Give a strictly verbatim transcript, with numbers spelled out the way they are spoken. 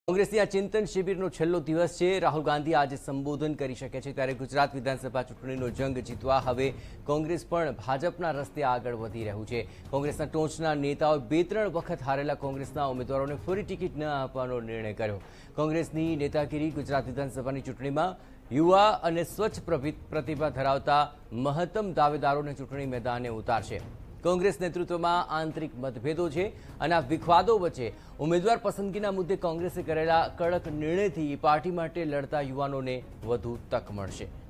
કોંગ્રેસની આ ચિંતન શિબિરનો છેલ્લો દિવસ છે। રાહુલ ગાંધી આજે સંબોધન કરી શકે છે, ત્યારે ગુજરાત વિધાનસભા ચૂંટણીનો જંગ જીતવા હવે કોંગ્રેસ પણ ભાજપના રસ્તે આગળ વધી રહ્યું છે। કોંગ્રેસના ટોચના નેતાઓ બે ત્રણ વખત હારેલા કોંગ્રેસના ઉમેદવારોને ફરી ટિકિટ ન આપવાનો નિર્ણય કર્યો। કોંગ્રેસની નેતાગીરી ગુજરાત વિધાનસભાની ચૂંટણીમાં યુવા અને સ્વચ્છ પ્રતિભા ધરાવતા મહત્તમ દાવેદારોને ચૂંટણી મેદાને ઉતારશે। કોંગ્રેસ નેતૃત્વમાં આંતરિક મતભેદો છે અને આ વિવાદો વચ્ચે ઉમેદવાર પસંદગીના મુદ્દે કોંગ્રેસે કરેલા કડક નિર્ણયથી પાર્ટી માટે લડતા યુવાનોને વધુ તક મળશે।